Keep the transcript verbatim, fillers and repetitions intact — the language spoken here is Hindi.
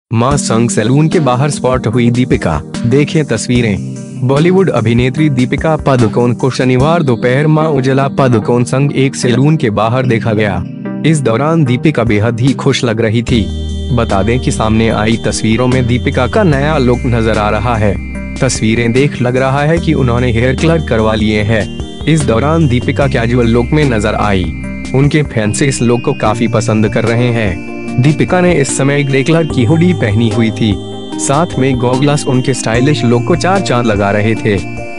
मां संग सैलून के बाहर स्पॉट हुई दीपिका, देखें तस्वीरें। बॉलीवुड अभिनेत्री दीपिका पादुकोण को शनिवार दोपहर मां उज्ज्वला पादुकोण संग एक सैलून के बाहर देखा गया। इस दौरान दीपिका बेहद ही खुश लग रही थी। बता दें कि सामने आई तस्वीरों में दीपिका का नया लुक नजर आ रहा है। तस्वीरें देख लग रहा है कि उन्होंने हेयर कलर करवा लिए हैं। इस दौरान दीपिका कैजुअल लुक में नजर आई। उनके फैंस इस लुक को काफी पसंद कर रहे हैं। दीपिका ने इस समय ग्रे कलर की हुडी पहनी हुई थी, साथ में गॉगल्स उनके स्टाइलिश लुक को चार चांद लगा रहे थे।